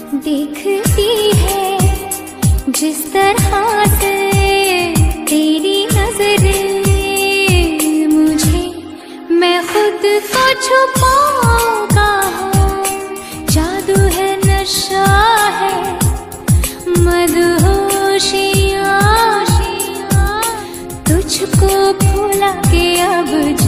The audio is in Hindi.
देखती है जिस तरह से तेरी नजरें मुझे, मैं खुद को छुपाऊंगा। जादू है, नशा है, मदहोशियाँ, तुझको भुला के अब